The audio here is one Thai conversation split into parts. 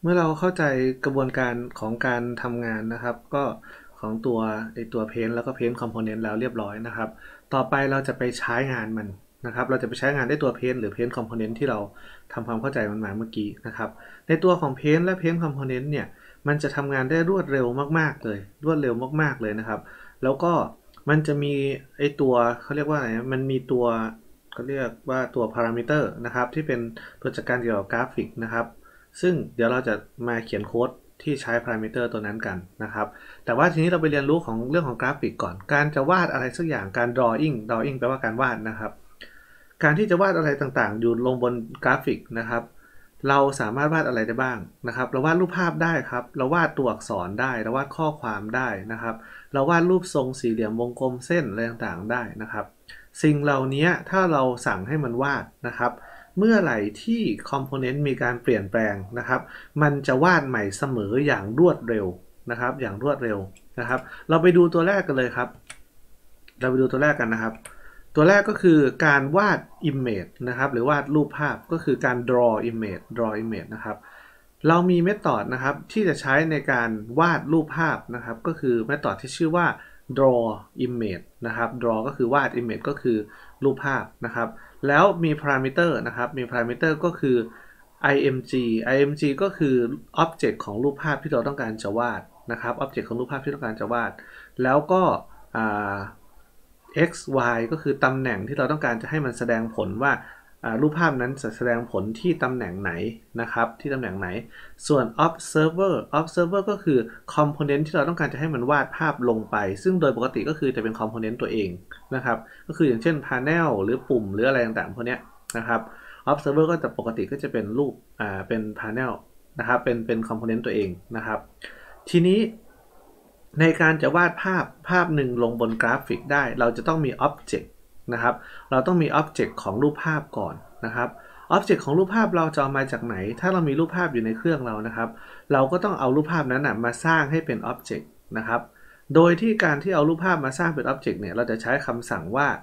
เมื่อเราเข้าใจกระบวนการของการทำงานนะครับก็ของตัวเพนแล้วก็เพนคอมโพเนนต์แล้วเรียบร้อยนะครับต่อไปเราจะไปใช้งานมันนะครับเราจะไปใช้งานได้ตัวเพนหรือเพนคอมโพเนนต์ที่เราทำความเข้าใจมันมาเมื่อกี้นะครับในตัวของเพนและเพนคอมโพเนนต์เนี่ยมันจะทำงานได้รวดเร็วมากๆเลยรวดเร็วมากๆเลยนะครับแล้วก็มันจะมีไอตัวเขาเรียกว่าอะไรนะมันมีตัวเขาเรียกว่าตัวพารามิเตอร์นะครับที่เป็นตัวจัดการเกี่ยวกับกราฟิกนะครับ ซึ่งเดี๋ยวเราจะมาเขียนโค้ดที่ใช้พารามิเตอร์ตัวนั้นกันนะครับแต่ว่าทีนี้เราไปเรียนรู้ของเรื่องของกราฟิกก่อนการจะวาดอะไรสักอย่างการ drawing แปลว่าการวาดนะครับการที่จะวาดอะไรต่างๆอยู่ลงบนกราฟิกนะครับเราสามารถวาดอะไรได้บ้างนะครับเราวาดรูปภาพได้ครับเราวาดตัวอักษรได้เราวาดข้อความได้นะครับเราวาดรูปทรงสี่เหลี่ยมวงกลมเส้นอะไรต่างๆได้นะครับสิ่งเหล่านี้ถ้าเราสั่งให้มันวาดนะครับเมื่อไหร่ที่คอมโพเนนต์มีการเปลี่ยนแปลงนะครับมันจะวาดใหม่เสมออย่างรวดเร็วนะครับอย่างรวดเร็วนะครับเราไปดูตัวแรกกันเลยครับเราไปดูตัวแรกกันนะครับตัวแรกก็คือการวาด image นะครับหรือวาดรูปภาพก็คือการ draw image นะครับเรามีเมธอดนะครับที่จะใช้ในการวาดรูปภาพนะครับก็คือเมธอดที่ชื่อว่า draw image นะครับ draw ก็คือวาด image ก็คือรูปภาพนะครับแล้วมี parameter นะครับมี parameter ก็คือ img ก็คือ object ของรูปภาพที่เราต้องการจะวาดนะครับ object ของรูปภาพที่ต้องการจะวาดแล้วก็ x y ก็คือตำแหน่งที่เราต้องการจะให้มันแสดงผลว่ารูปภาพนั้นจะแสดงผลที่ตำแหน่งไหนนะครับที่ตำแหน่งไหนส่วน observer ก็คือ component ที่เราต้องการจะให้มันวาดภาพลงไปซึ่งโดยปกติก็คือจะเป็น component ตัวเองนะครับก็คืออย่างเช่น panel หรือปุ่มหรืออะไรต่างๆพวกนี้นะครับ observer ก็จะปกติก็จะเป็นรูปเป็น panel นะครับเป็น component ตัวเองนะครับทีนี้ในการจะวาดภาพหนึ่งลงบนกราฟิกได้เราจะต้องมี object นะครับเราต้องมี object ของรูปภาพก่อนนะครับ object ของรูปภาพเราจะเอามาจากไหนถ้าเรามีรูปภาพอยู่ในเครื่องเรานะครับเราก็ต้องเอารูปภาพนั้นมาสร้างให้เป็น object นะครับโดยที่การที่เอารูปภาพมาสร้างเป็น object เนี่ยเราจะใช้คำสั่งว่า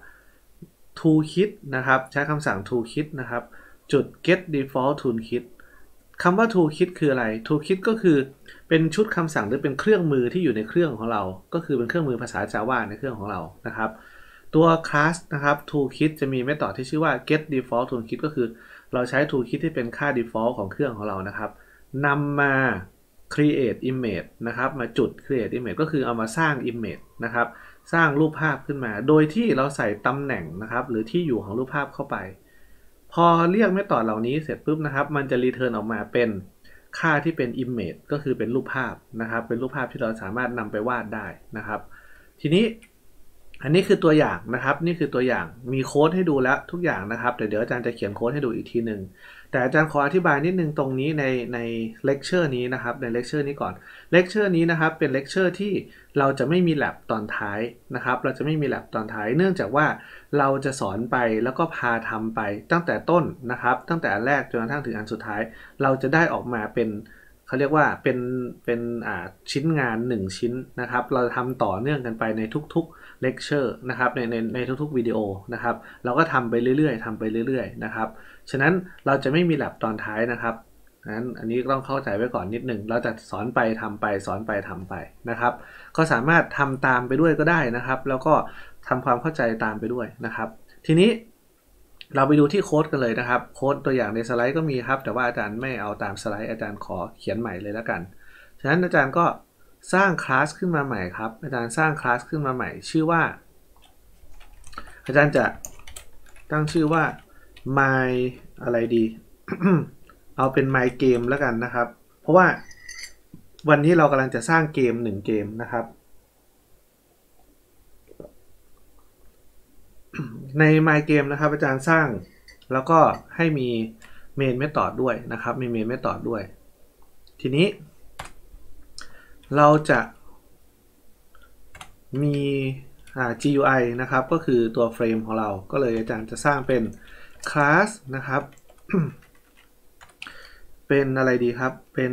toolkit นะครับใช้คำสั่ง toolkit นะครับจุด get default toolkit คำว่า toolkit คืออะไร toolkit ก็คือเป็นชุดคำสั่งหรือเป็นเครื่องมือที่อยู่ในเครื่องของเราก็คือเป็นเครื่องมือภาษา Java ในเครื่องของเรานะครับตัว class นะครับ toolkit จะมีเมธอดที่ชื่อว่า get default toolkit ก็คือเราใช้ toolkit ที่เป็นค่า default ของเครื่องของเรานะครับนำมา create image นะครับมาจุด create image ก็คือเอามาสร้าง image นะครับสร้างรูปภาพขึ้นมาโดยที่เราใส่ตำแหน่งนะครับหรือที่อยู่ของรูปภาพเข้าไปพอเรียกเมธอดเหล่านี้เสร็จปุ๊บนะครับมันจะ return ออกมาเป็นค่าที่เป็น image ก็คือเป็นรูปภาพนะครับเป็นรูปภาพที่เราสามารถนำไปวาดได้นะครับทีนี้อันนี้คือตัวอย่างนะครับนี่คือตัวอย่างมีโค้ดให้ดูแล้วทุกอย่างนะครับแต่เดี๋ยวอาจารย์จะเขียนโค้ดให้ดูอีกทีหนึ่งแต่อาจารย์ขออธิบายนิดนึงตรงนี้ในเลคเชอร์นี้นะครับในเลคเชอร์นี้ก่อนเลคเชอร์นี้นะครับเป็นเลคเชอร์ที่เราจะไม่มี lab ตอนท้ายนะครับเราจะไม่มี lab ตอนท้ายเนื่องจากว่าเราจะสอนไปแล้วก็พาทำไปตั้งแต่ต้นนะครับตั้งแต่อันแรกจนกระทั่งถึงอันสุดท้ายเราจะได้ออกมาเป็นเขาเรียกว่าเป็นชิ้นงาน1ชิ้นนะครับเราทำต่อเนื่องกันไปในทุกๆเลคเชอร์นะครับในทุกๆวิดีโอนะครับเราก็ทำไปเรื่อยๆทำไปเรื่อยๆนะครับฉะนั้นเราจะไม่มีแลบตอนท้ายนะครับนั้นอันนี้ต้องเข้าใจไว้ก่อนนิดหนึ่งเราจะสอนไปทำไปสอนไปทำไปนะครับก็สามารถทำตามไปด้วยก็ได้นะครับแล้วก็ทำความเข้าใจตามไปด้วยนะครับทีนี้เราไปดูที่โค้ดกันเลยนะครับโค้ดตัวอย่างในสไลด์ก็มีครับแต่ว่าอาจารย์ไม่เอาตามสไลด์อาจารย์ขอเขียนใหม่เลยแล้วกันฉะนั้นอาจารย์ก็สร้างคลาสขึ้นมาใหม่ครับอาจารย์สร้างคลาสขึ้นมาใหม่ชื่อว่าอาจารย์จะตั้งชื่อว่า my อะไรดี เอาเป็น my game แล้วกันนะครับเพราะว่าวันนี้เรากำลังจะสร้างเกม1เกมนะครับใน my game นะครับอาจารย์สร้างแล้วก็ให้มี main method ด้วยนะครับมี main method ด้วยทีนี้เราจะมี GUI นะครับก็คือตัวเฟรมของเราก็เลยอาจารย์จะสร้างเป็น class นะครับ เป็นอะไรดีครับเป็น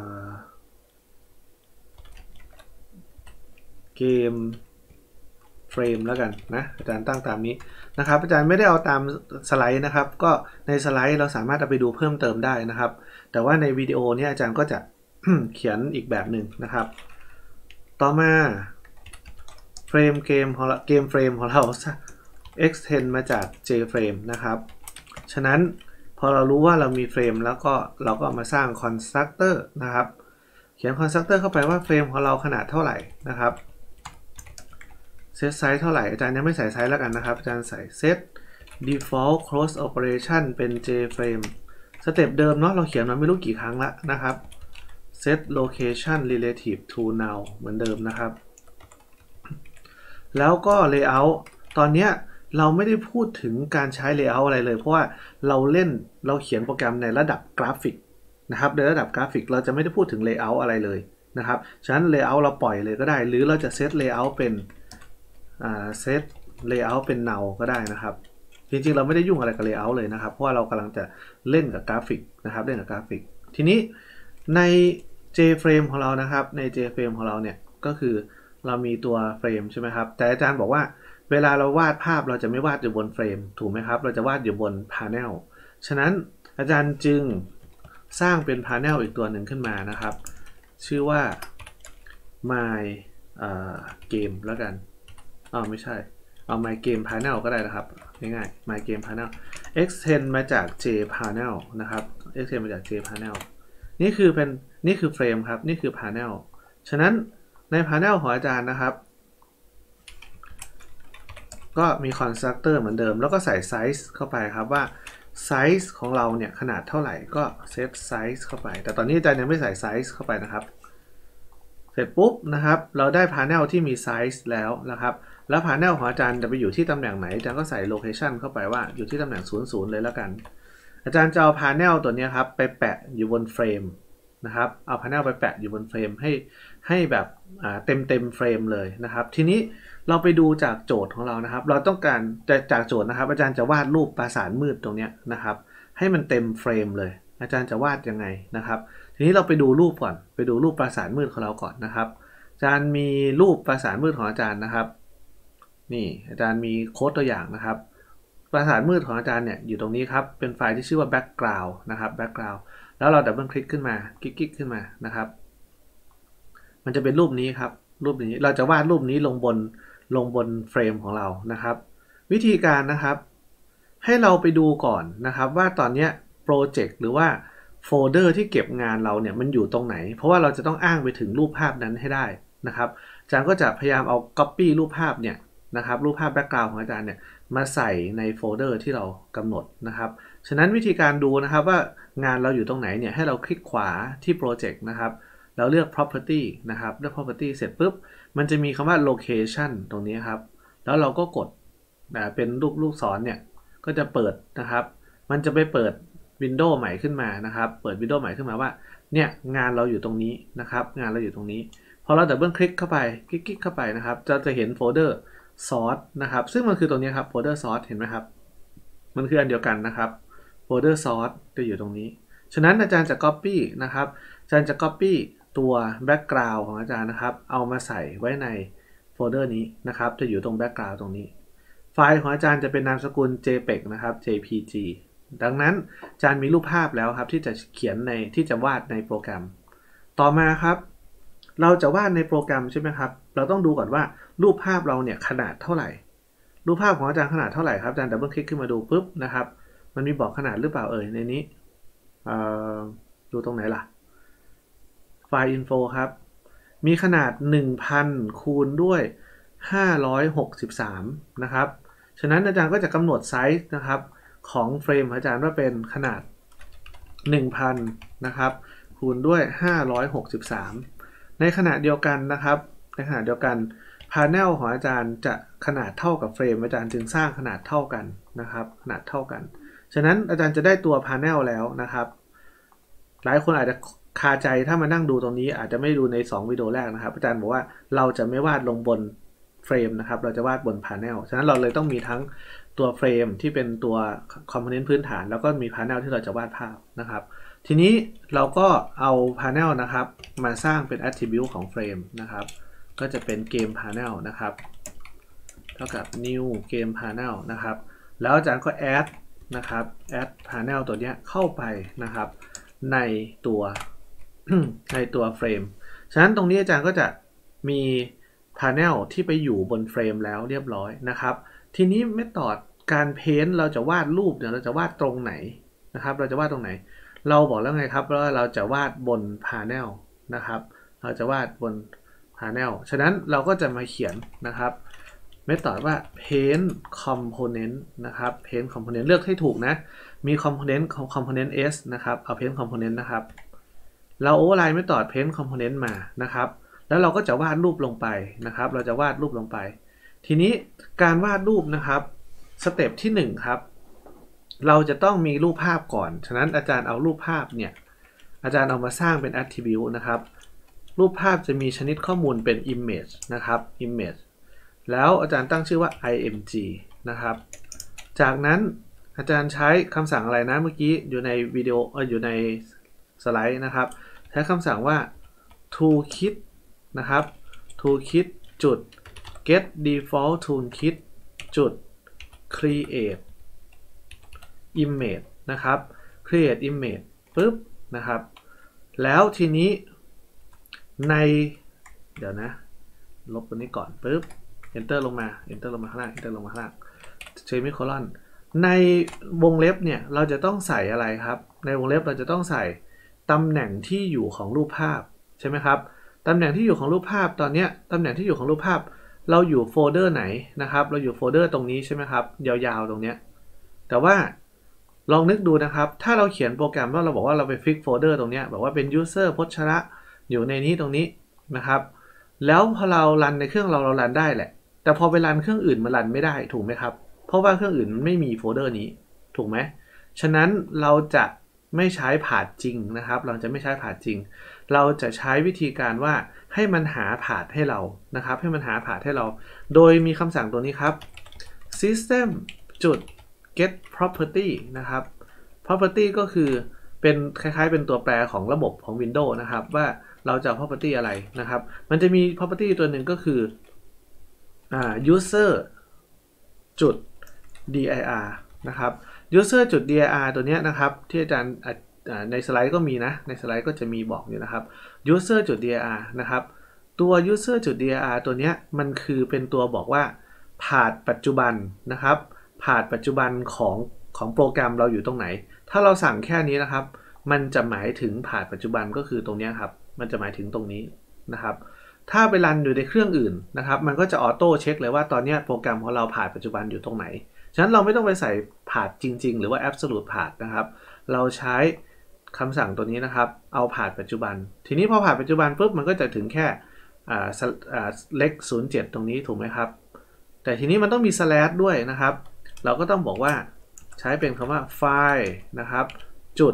เกมเฟ frame แล้วกันนะอาจารย์ตั้งตามนี้นะครับอาจารย์ไม่ได้เอาตามสไลด์นะครับก็ในสไลด์เราสามารถเอาไปดูเพิ่มเติมได้นะครับแต่ว่าในวิดีโอนี้อาจารย์ก็จะ เขียนอีกแบบหนึ่งนะครับต่อมาเฟรมเกมของเราเฟรมของเรา extend มาจาก JFrame นะครับฉะนั้นพอเรารู้ว่าเรามีเฟรมแล้วก็เราก็มาสร้าง constructor นะครับเขียน constructor เข้าไปว่าเฟรมของเราขนาดเท่าไหร่นะครับเซตไซส์เท่าไหร่อาจารย์ยังไม่ใส่ไซส์แล้วกันนะครับอาจารย์ใส่ set default close operation เป็น JFrame สเต็ปเดิมเนาะเราเขียนมาไม่รู้กี่ครั้งละนะครับ set location relative to now เหมือนเดิมนะครับแล้วก็ layout ตอนนี้เราไม่ได้พูดถึงการใช้ layout อะไรเลยเพราะว่าเราเขียนโปรแกรมในระดับกราฟิกนะครับในระดับกราฟิกเราจะไม่ได้พูดถึง layout อะไรเลยนะครับฉะนั้น layout เราปล่อยเลยก็ได้หรือเราจะ set layout เป็นset layout เป็น null ก็ได้นะครับจริงๆเราไม่ได้ยุ่งอะไรกับ layout เลยนะครับเพราะว่าเรากำลังจะเล่นกับกราฟิกนะครับเล่นกับกราฟิกทีนี้ใน JFrame ของเรานะครับใน JFrame ของเราเนี่ยก็คือเรามีตัวเฟรมใช่ไหมครับแต่อาจารย์บอกว่าเวลาเราวาดภาพเราจะไม่วาดอยู่บนเฟรมถูกไหมครับเราจะวาดอยู่บน panel ฉะนั้นอาจารย์จึงสร้างเป็น panel อีกตัวหนึ่งขึ้นมานะครับชื่อว่า my game แล้วกันไม่ใช่เอา my game panel ก็ได้นะครับง่ายๆ my game panel extend มาจาก j panel นะครับ extend มาจาก j panel นี่คือเฟรมครับนี่คือ panel ฉะนั้นใน panel ของอาจารย์นะครับก็มี constructor เหมือนเดิมแล้วก็ใส่ size เข้าไปครับว่า size ของเราเนี่ยขนาดเท่าไหร่ก็ set size เข้าไปแต่ตอนนี้อาจารย์ยังไม่ใส่ size เข้าไปนะครับเสร็จปุ๊บนะครับเราได้ panel ที่มี size แล้วนะครับแล้ว panel ของอาจารย์จะไปอยู่ที่ตำแหน่งไหนอาจารย์ก็ใส่ location เข้าไปว่าอยู่ที่ตำแหน่ง00เลยแล้วกันอาจารย์จะเอา panel ตัวนี้ครับไปแปะอยู่บนเฟรมนะครับเอา panel ไปแปะอยู่บนเฟรมให้แบบเต็มเฟรมเลยนะครับทีนี้เราไปดูจากโจทย์ของเรานะครับเราต้องการจากโจทย์นะครับอาจารย์จะวาดรูปปราสาทมืดตรงนี้นะครับให้มันเต็มเฟรมเลยอาจารย์จะวาดยังไงนะครับทีนี้เราไปดูรูปก่อนไปดูรูปปราสาทมืดของเราก่อนนะครับอาจารย์มีรูปปราสาทมืดของอาจารย์นะครับนี่อาจารย์มีโค้ดตัวอย่างนะครับปราสาทมืดของอาจารย์เนี่ยอยู่ตรงนี้ครับเป็นไฟล์ที่ชื่อว่า background นะครับ background แล้วเราดับเบิลคลิกขึ้นมาคลิกขึ้นมานะครับมันจะเป็นรูปนี้ครับรูปนี้เราจะวาดรูปนี้ลงบนเฟรมของเรานะครับวิธีการนะครับให้เราไปดูก่อนนะครับว่าตอนนี้โปรเจกต์หรือว่าโฟลเดอร์ที่เก็บงานเราเนี่ยมันอยู่ตรงไหนเพราะว่าเราจะต้องอ้างไปถึงรูปภาพนั้นให้ได้นะครับอาจารย์ก็จะพยายามเอา Copy รูปภาพเนี่ยนะครับรูปภาพ Background ของอาจารย์เนี่ยมาใส่ในโฟลเดอร์ที่เรากำหนดนะครับฉะนั้นวิธีการดูนะครับว่างานเราอยู่ตรงไหนเนี่ยให้เราคลิกขวาที่โปรเจกต์นะครับแล้วเลือก property นะครับเลือก property เสร็จปุ๊บมันจะมีคำว่า location ตรงนี้ครับแล้วเราก็กดเป็นลูกศรเนี่ยก็จะเปิดนะครับมันจะไปเปิดวินโดว์ใหม่ขึ้นมานะครับเปิดวินโดว์ใหม่ขึ้นมาว่าเนี่ยงานเราอยู่ตรงนี้นะครับงานเราอยู่ตรงนี้พอเราดับเบิลคลิกเข้าไปคลิกเข้าไปนะครับจะเห็นโฟลเดอร์ source นะครับซึ่งมันคือตรงนี้ครับโฟลเดอร์ source เห็นไหมครับมันคืออันเดียวกันนะครับโฟลเดอร์ source จะอยู่ตรงนี้ฉะนั้นอาจารย์จะ copy นะครับอาจารย์จะ copy ตัว background ของอาจารย์นะครับเอามาใส่ไว้ในโฟลเดอร์นี้นะครับจะอยู่ตรง background ตรงนี้ไฟล์ของอาจารย์จะเป็นนามสกุล jpeg นะครับ jpg ดังนั้นอาจารย์มีรูปภาพแล้วครับที่จะเขียนที่จะวาดในโปรแกรมต่อมาครับเราจะวาดในโปรแกรมใช่ไหมครับเราต้องดูก่อนว่ารูปภาพเราเนี่ยขนาดเท่าไหร่รูปภาพของอาจารย์ขนาดเท่าไหร่ครับอาจารย์ดับเบิลคลิกขึ้นมาดูปุ๊บนะครับมันมีบอกขนาดหรือเปล่าในนี้ดูตรงไหนล่ะไฟล์ info ครับมีขนาด 1000 คูณด้วย563นะครับฉะนั้นอาจารย์ก็จะกำหนดไซส์นะครับของเฟรมอาจารย์ว่าเป็นขนาด 1000 นะครับคูณด้วย563ในขณะเดียวกันนะครับในขณะเดียวกัน panel ของอาจารย์จะขนาดเท่ากับเฟรมอาจารย์จึงสร้างขนาดเท่ากันนะครับขนาดเท่ากันฉะนั้นอาจารย์จะได้ตัว panel แล้วนะครับหลายคนอาจจะคาใจถ้ามานั่งดูตรงนี้อาจจะไม่ดูใน2วิดีโอแรกนะครับอาจารย์บอกว่าเราจะไม่วาดลงบนเฟรมนะครับเราจะวาดบน panel ฉะนั้นเราเลยต้องมีทั้งตัวเฟรมที่เป็นตัว component พื้นฐานแล้วก็มี panel ที่เราจะวาดภาพนะครับทีนี้เราก็เอา panel นะครับมาสร้างเป็น attribute ของเฟรมนะครับก็จะเป็น game panel นะครับเท่ากับ new game panel นะครับแล้วอาจารย์ก็ add นะครับ add panel ตัวนี้เข้าไปนะครับในตัว ในตัวเฟรมฉะนั้นตรงนี้อาจารย์ก็จะมี panel ที่ไปอยู่บนเฟรมแล้วเรียบร้อยนะครับทีนี้เมธอดการเพ้นท์เราจะวาดรูปเนี่ยเราจะวาดตรงไหนนะครับเราจะวาดตรงไหนเราบอกแล้วไงครับว่าเราจะวาดบน panel นะครับเราจะวาดบน panel ฉะนั้นเราก็จะมาเขียนนะครับเมธอดว่า paint component นะครับ paint component เลือกให้ถูกนะมี component s นะครับเอา paint component นะครับเรา override เมธอด paint component มานะครับแล้วเราก็จะวาดรูปลงไปนะครับเราจะวาดรูปลงไปทีนี้การวาดรูปนะครับสเต็ปที่1ครับเราจะต้องมีรูปภาพก่อนฉะนั้นอาจารย์เอารูปภาพเนี่ยอาจารย์เอามาสร้างเป็น attribute นะครับรูปภาพจะมีชนิดข้อมูลเป็น image นะครับ image แล้วอาจารย์ตั้งชื่อว่า img นะครับจากนั้นอาจารย์ใช้คำสั่งอะไรนะเมื่อกี้อยู่ในวิดีโออยู่ในสไลด์นะครับใช้คำสั่งว่า toolkit นะครับ toolkit จุด get default toolkit จุด create image นะครับ create image ปึ๊บนะครับแล้วทีนี้ในเดี๋ยวนะลบตัวนี้ก่อนปึ๊บ enter ลงมา enter ลงมาข้างล่าง enter ลงมาข้างล่าง semicolon ในวงเล็บเนี่ยเราจะต้องใส่อะไรครับในวงเล็บเราจะต้องใส่ตำแหน่งที่อยู่ของรูปภาพใช่ไหมครับตำแหน่งที่อยู่ของรูปภาพตอนนี้ตำแหน่งที่อยู่ของรูปภาพเราอยู่โฟลเดอร์ไหนนะครับเราอยู่โฟลเดอร์ตรงนี้ใช่ไหมครับยาวๆตรงนี้แต่ว่าลองนึกดูนะครับถ้าเราเขียนโปรแกรมว่าเราบอกว่าเราไปฟิกโฟลเดอร์ตรงนี้บอกว่าเป็น user พจระอยู่ในนี้ตรงนี้นะครับแล้วพอเรารันในเครื่องเรารันได้แหละแต่พอไปรันเครื่องอื่นมันรันไม่ได้ถูกไหมครับเพราะว่าเครื่องอื่นไม่มีโฟลเดอร์นี้ถูกไหมฉะนั้นเราจะไม่ใช้ผาดจริงนะครับเราจะไม่ใช้ผาดจริงเราจะใช้วิธีการว่าให้มันหาผาดให้เรานะครับให้มันหาผาดให้เราโดยมีคำสั่งตัวนี้ครับ system จุด get property นะครับ property ก็คือเป็นคล้ายๆเป็นตัวแปรของระบบของ Windows นะครับว่าเราจะ property อะไรนะครับมันจะมี property ตัวหนึ่งก็คือuser จุด dir นะครับ user จุด dir ตัวนี้นะครับที่อาจารย์ในสไลด์ก็มีนะในสไลด์ก็จะมีบอกอยู่นะครับ user จุด dir นะครับตัว user จุด dir ตัวนี้มันคือเป็นตัวบอกว่าผาดปัจจุบันนะครับผาดปัจจุบันของโปรแกรมเราอยู่ตรงไหนถ้าเราสั่งแค่นี้นะครับมันจะหมายถึงผาดปัจจุบันก็คือตรงนี้ครับมันจะหมายถึงตรงนี้นะครับถ้าไปรันอยู่ในเครื่องอื่นนะครับมันก็จะออโต้เช็คเลยว่าตอนนี้โปรแกรมของเราผาดปัจจุบันอยู่ตรงไหนฉะนั้นเราไม่ต้องไปใส่ผาดจริงๆหรือว่า absolute ผาดนะครับเราใช้คำสั่งตัวนี้นะครับเอาผาดปัจจุบันทีนี้พอผาดปัจจุบันปุ๊บมันก็จะถึงแค่เลข07ตรงนี้ถูกไหมครับแต่ทีนี้มันต้องมี slash ด้วยนะครับเราก็ต้องบอกว่าใช้เป็นคำว่า file นะครับจุด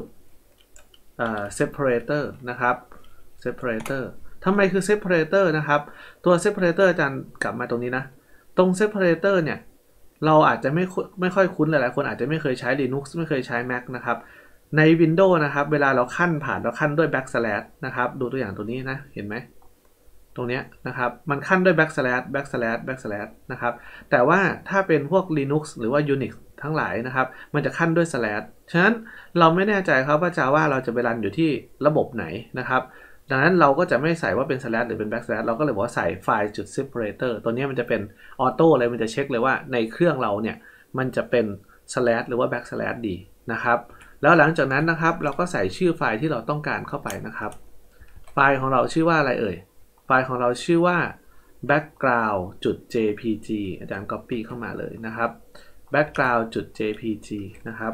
separator นะครับ separator ทำไมคือ separator นะครับตัว separator อาจารย์กลับมาตรงนี้นะตรง separator เนี่ยเราอาจจะไม่ค่อยคุ้นหลายๆคนอาจจะไม่เคยใช้ Linux ไม่เคยใช้ Mac นะครับใน Windows นะครับเวลาเราขั้นผ่านเราขั้นด้วย backslash นะครับดูตัวอย่างตัวนี้นะเห็นไหมตรงนี้นะครับมันขั้นด้วย backslash นะครับแต่ว่าถ้าเป็นพวก Linux หรือว่า Unix ทั้งหลายนะครับมันจะขั้นด้วย slash ฉะนั้นเราไม่แน่ใจครับว่า Java เราจะไปรันอยู่ที่ระบบไหนนะครับดังนั้นเราก็จะไม่ใส่ว่าเป็น slash หรือเป็น backslash เราก็เลยบอกว่าใส่ไฟล์จุด separator ตัวนี้มันจะเป็นออโต้เลยมันจะเช็คเลยว่าในเครื่องเราเนี่ยมันจะเป็น slash หรือว่า backslash ดีนะครับแล้วหลังจากนั้นนะครับเราก็ใส่ชื่อไฟล์ที่เราต้องการเข้าไปนะครับไฟล์ของเราชื่อว่าอะไรเอ่ยไฟล์ของเราชื่อว่า background.jpg อาจารย์ copy เข้ามาเลยนะครับ background.jpg นะครับ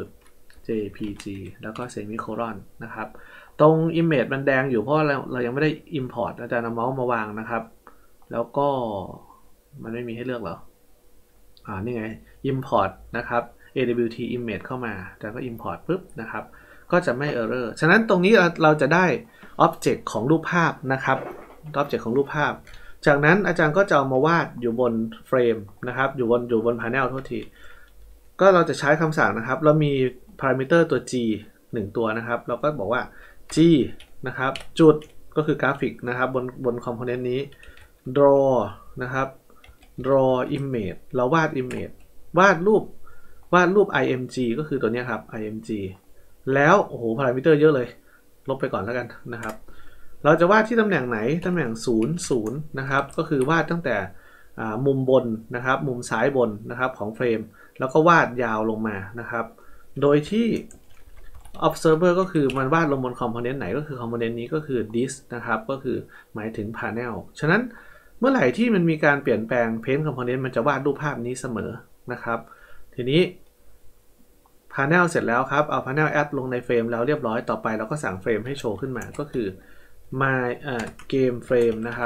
.jpg แล้วก็ semicolon นะครับตรง image มันแดงอยู่เพราะเรายังไม่ได้ import อาจารย์เอาเมาส์มาวางนะครับแล้วก็มันไม่มีให้เลือกเหรอนี่ไง import นะครับ awt image เข้ามาอาจารย์ก็ import ปุ๊บนะครับก็จะไม่ error ฉะนั้นตรงนี้เราจะได้ object ของรูปภาพนะครับobject ของรูปภาพจากนั้นอาจารย์ก็จะเอามาวาดอยู่บนเฟรมนะครับอยู่บน panel โทษทีก็เราจะใช้คำสั่งนะครับเรามี parameter ตัว g 1ตัวนะครับเราก็บอกว่า g นะครับจุดก็คือกราฟิกนะครับบน component นี้ draw นะครับ draw image เราวาด image วาดรูป img ก็คือตัวนี้ครับ img แล้วโอ้โหพารามิเตอร์เยอะเลยลบไปก่อนแล้วกันนะครับเราจะวาดที่ตำแหน่งไหนตำแหน่ง0 0นะครับก็คือวาดตั้งแต่มุมบนนะครับมุมซ้ายบนนะครับของเฟรมแล้วก็วาดยาวลงมานะครับโดยที่ observer ก็คือมันวาดลงบน component ไหนก็คือ component นี้ก็คือ this นะครับก็คือหมายถึง panel ฉะนั้นเมื่อไหร่ที่มันมีการเปลี่ยนแปลง paint component มันจะวาดรูปภาพนี้เสมอนะครับทีนี้ panel เสร็จแล้วครับเอา panel add ลงในเฟรมแล้วเรียบร้อยต่อไปเราก็สั่งเฟรมให้โชว์ขึ้นมาก็คือ my game frame นะครับ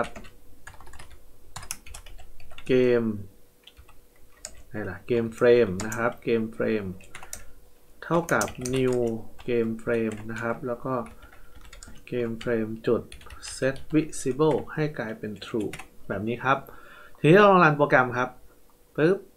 game อะไรล่ะ game frame นะครับ game frame เท่ากับ new game frame นะครับแล้วก็ game frame จุด set visible ให้กลายเป็น true แบบนี้ครับทีนี้เราลองรันโปรแกรมครับปึ๊บ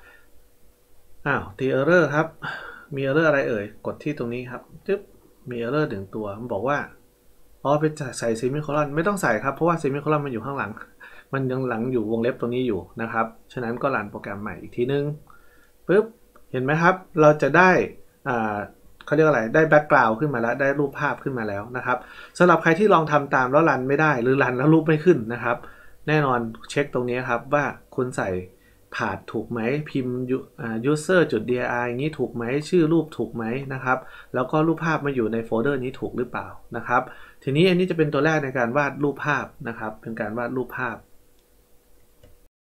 ที error ครับมี error อะไรเอ่ยกดที่ตรงนี้ครับปึ๊บมี error ถึงตัวมันบอกว่าไปใส่ซิมิโคลอนไม่ต้องใส่ครับเพราะว่าซิมิโคลอนมันอยู่ข้างหลังมันยังหลังอยู่วงเล็บตรงนี้อยู่นะครับฉะนั้นก็รันโปรแกรมใหม่อีกทีนึงปึ๊บเห็นไหมครับเราจะได้เขาเรียกอะไรได้แบ็กกราวด์ขึ้นมาแล้วได้รูปภาพขึ้นมาแล้วนะครับสำหรับใครที่ลองทำตามแล้วรันไม่ได้หรือรันแล้วรูปไม่ขึ้นนะครับแน่นอนเช็คตรงนี้ครับว่าคุณใส่ผาดถูกไหมพิมพ์ user.dir อย่างนี้ถูกไหมชื่อรูปถูกไหมนะครับแล้วก็รูปภาพมาอยู่ในโฟลเดอร์นี้ถูกหรือเปล่านะครับทีนี้อันนี้จะเป็นตัวแรกในการวาดรูปภาพนะครับเป็นการวาดรูปภาพ